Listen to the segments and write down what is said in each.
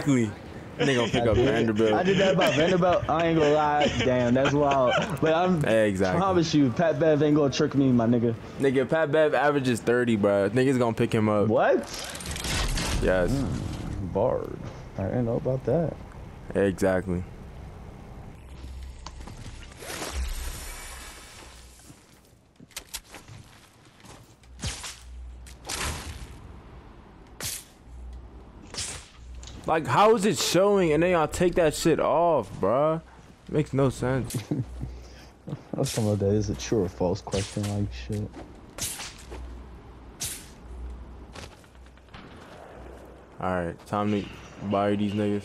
Exactly. They gonna pick up Vanderbilt. I did that about Vanderbilt. I ain't gonna lie. Damn, that's wild. But Exactly. promise you, Pat Bev ain't gonna trick me, my nigga. Nigga, Pat Bev averages 30, bro. Niggas gonna pick him up. What? Yes. Bard. I didn't know about that. Exactly. Like, how is it showing and then y'all take that shit off, bruh? Makes no sense. That's some of that is a true or false question, like shit. Alright, time to buy these niggas.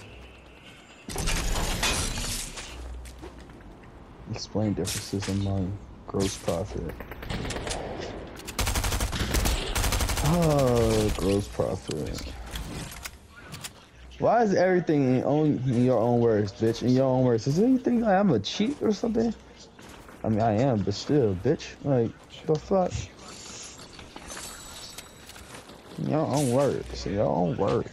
Explain differences among gross profit. Oh, gross profit. Why is everything in your own words, bitch? In your own words. Is anything like I'm a cheat or something? I mean, I am, but still, bitch. Like, the fuck? In your own words. In your own words.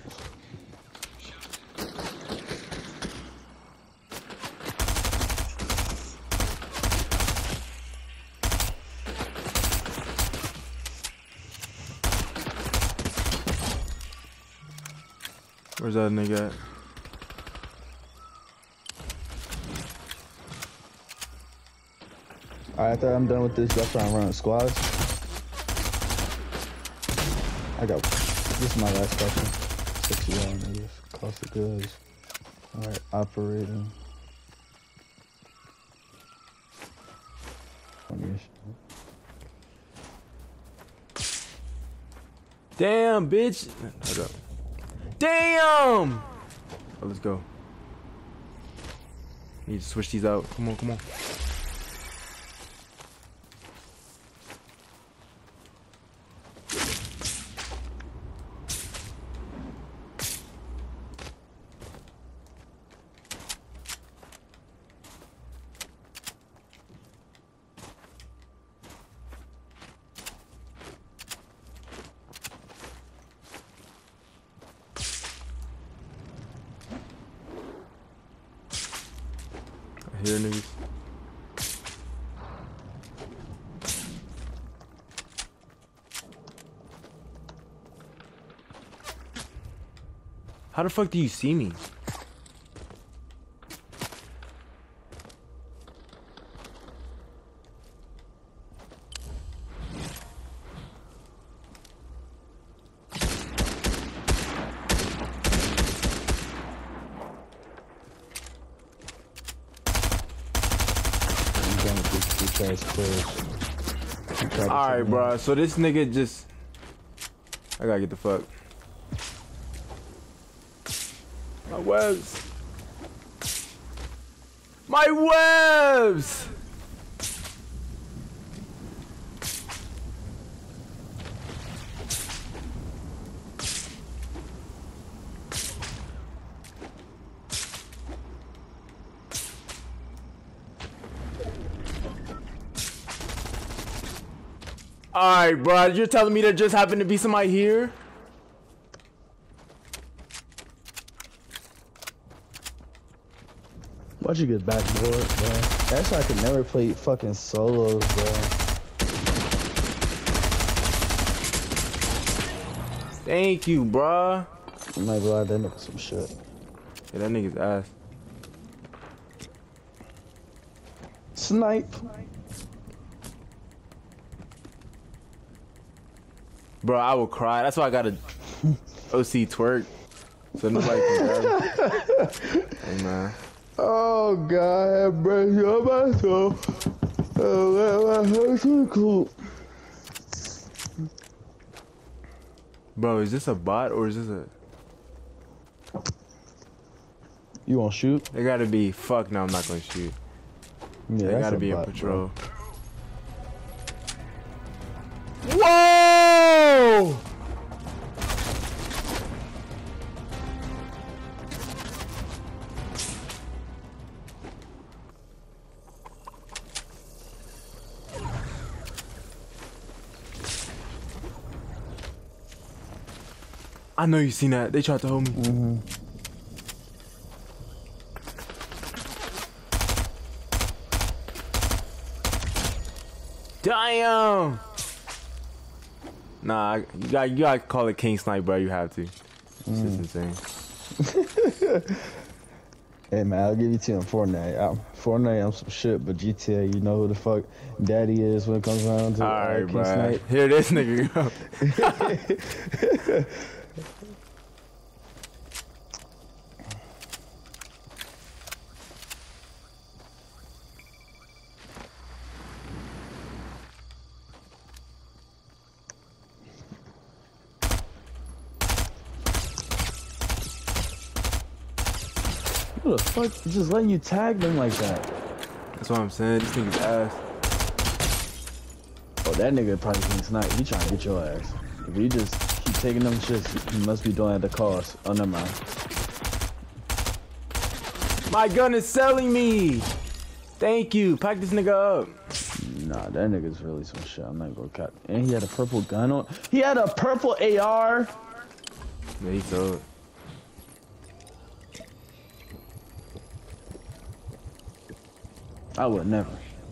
Where's that nigga at? Alright, after I'm done with this, that's why I'm running squads. This is my last question. 61, niggas. Cost of goods. Alright, operating. Damn, bitch. Hold up. Damn! Oh, let's go. Need to switch these out. Come on, come on. Here, niggas. How the fuck do you see me? Alright, bro. So this nigga just... I gotta get the fuck. My webs. My webs! Alright, bro, you're telling me there just happened to be somebody here? Why'd you get backboard, bro? That's why I could never play fucking solos, bro. Thank you, bro. I'm not gonna lie, that nigga some shit. Yeah, that nigga's ass. Snipe. Bro, I will cry. That's why I got a OC twerk. So nobody can grab it. Hey, man. Oh, God, have mercy on my soul. Oh, my heart's so cool. Bro, is this a bot or is this a... You wanna shoot? They gotta be... Fuck, no, I'm not gonna shoot. Yeah, They gotta be bot, in patrol. Bro. Whoa! I know you seen that. They tried to hold me. Damn. Nah, you gotta call it King Snipe, bro. You have to. It's just insane. Hey man, I'll give you two on Fortnite. Fortnite, I'm some shit, but GTA, you know who the fuck Daddy is when it comes around to Alright, King bro. Snipe. Here this nigga go. Who the fuck is just letting you tag them like that? That's what I'm saying. This nigga's ass. Oh, that nigga probably King Snipe. He trying to get your ass. If you just keep taking them shits, he must be doing it at the cost. Oh, never mind. My gun is selling me. Thank you. Pack this nigga up. Nah, that nigga's really some shit. I'm not gonna cut. And he had a purple gun on. He had a purple AR. Yeah, he sold it. I would never.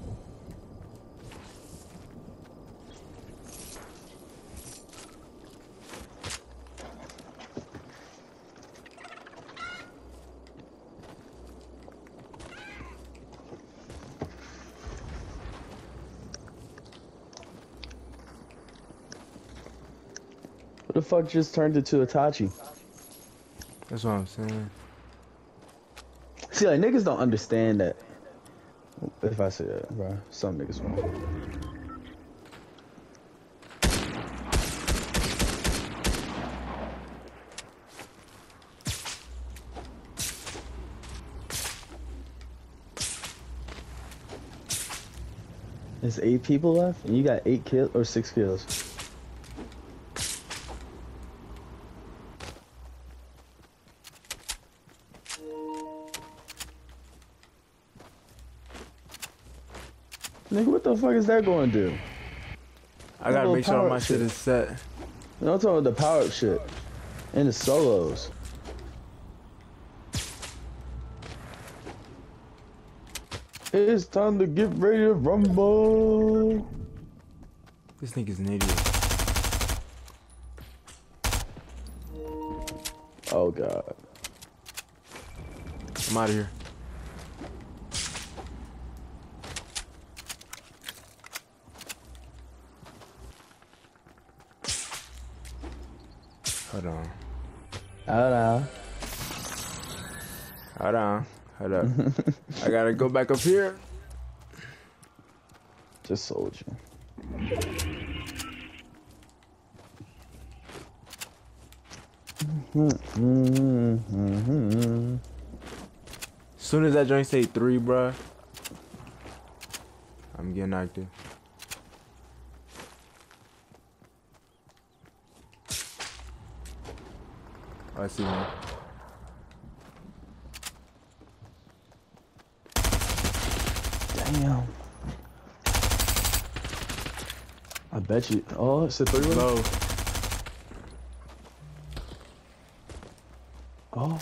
What the fuck just turned into Itachi? That's what I'm saying. See, like, niggas don't understand that. If I say that, bro, some niggas won't. There's 8 people left, and you got 8 kills or 6 kills. Nigga, what the fuck is that going to do? I gotta make sure my shit is set. No, I'm talking about the power shit. And the solos. It's time to get ready to rumble. This nigga's an idiot. Oh god. I'm out of here. Hold on. Hold on. Hold on. Hold up. I gotta go back up here. Just sold you. As soon as that joint say 3, bruh, I'm getting active. Oh, I see one. Damn. I bet you. Oh, it's a 3 Low. Oh.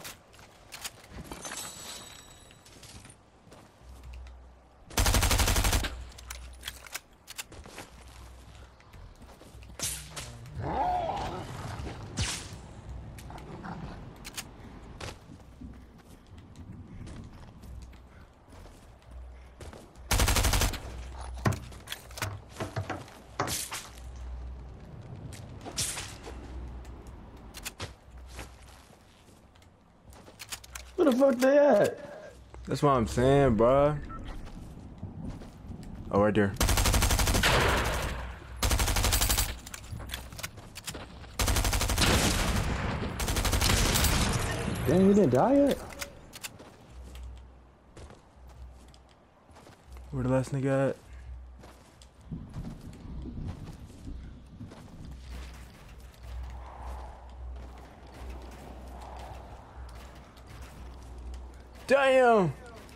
Where the fuck they at? That's what I'm saying, bruh. Oh, right there. Damn, you didn't die yet? Where the last nigga at? Damn!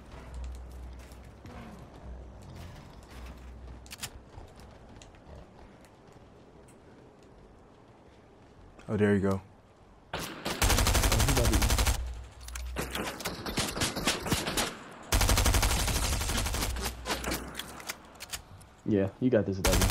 Oh, there you go. Yeah, you got this, W.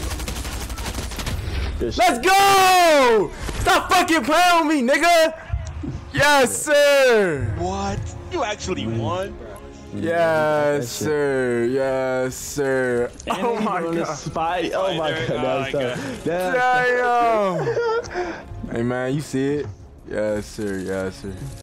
Let's go! Stop fucking playing with me, nigga! Yes, sir! What? You actually won? Yes, sir. Yes, sir. And Oh my on the god. spot. Oh my god. That's Damn. Hey man, you see it? Yes, sir. Yes, sir.